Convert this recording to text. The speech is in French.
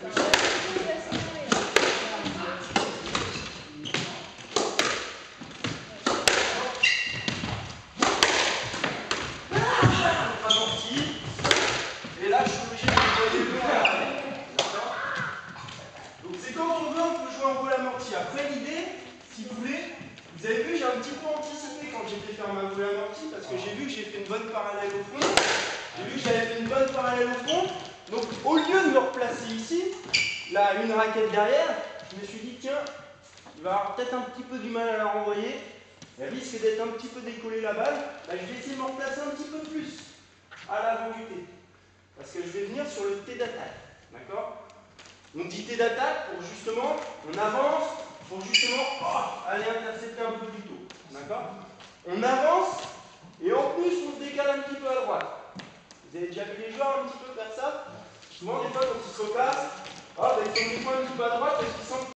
Et là, je suis obligé de déployer le bras à l'arrière. D'accord? Donc c'est quand on veut, on peut jouer en vol amorti. Après, l'idée, si vous voulez, vous avez vu, j'ai un petit peu anticipé quand j'ai fait faire ma volée amortie, parce que j'ai vu que j'ai fait une bonne parallèle au fond. J'ai vu que j'avais fait une bonne parallèle au fond. Donc au lieu de me replacer ici, là, une raquette derrière, je me suis dit, tiens, il va avoir peut-être un petit peu du mal à la renvoyer. Elle risque d'être un petit peu décollée la balle. Bah, je vais essayer de me replacer un petit peu plus à l'avant du T. Parce que je vais venir sur le T d'attaque. D'accord? On dit T d'attaque pour justement, on avance, pour justement aller intercepter un peu plus tôt. D'accord? On avance et en plus on se décale un petit peu à droite. Vous avez déjà vu les joueurs un petit peu faire ça? Souvent des fois quand ils se replacent, ils sont des fois un petit peu à droite parce qu'ils sentent